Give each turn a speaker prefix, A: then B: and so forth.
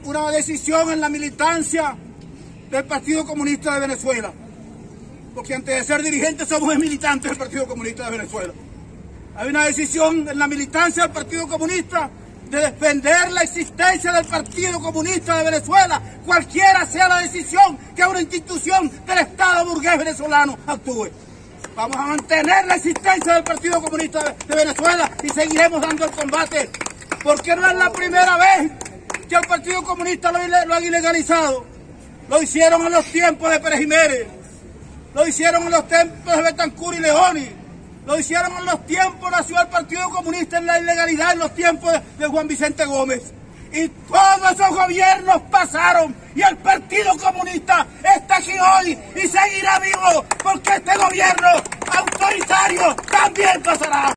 A: una decisión en la militancia del Partido Comunista de Venezuela, porque antes de ser dirigentes somos militantes del Partido Comunista de Venezuela. Hay una decisión en la militancia del Partido Comunista de defender la existencia del Partido Comunista de Venezuela, cualquiera sea la decisión que una institución del Estado burgués venezolano actúe. Vamos a mantener la existencia del Partido Comunista de Venezuela y seguiremos dando el combate, porque no es la primera vez que el Partido Comunista lo han ilegalizado. Lo hicieron en los tiempos de Pérez Jiménez, lo hicieron en los tiempos de Betancur y Leoni, lo hicieron en los tiempos, nació el Partido Comunista en la ilegalidad, en los tiempos de Juan Vicente Gómez. Y todos esos gobiernos pasaron y el Partido Comunista está aquí hoy y seguirá vivo, porque este gobierno autoritario también pasará.